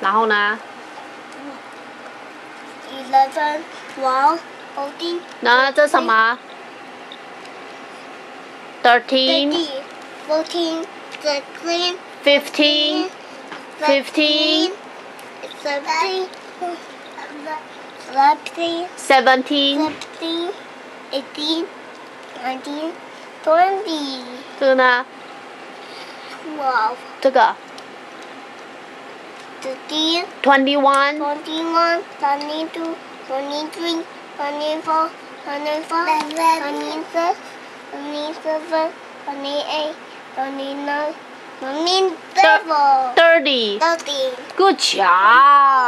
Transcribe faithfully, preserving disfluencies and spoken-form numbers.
然后呢 ？Eleven, twelve, fourteen. 那这什么 ？Thirteen, fourteen, sixteen, fifteen, fifteen, seventeen, seventeen, seventeen. seventeen, eighteen, nineteen, twenty. 这个呢？ Twelve, 这个 thirteen, twenty-one, twenty-one, twenty-two, twenty-three, twenty-four, twenty-five, twenty-six, twenty-seven, twenty-eight, twenty-nine, twenty-seven, thirty. thirty. Good job.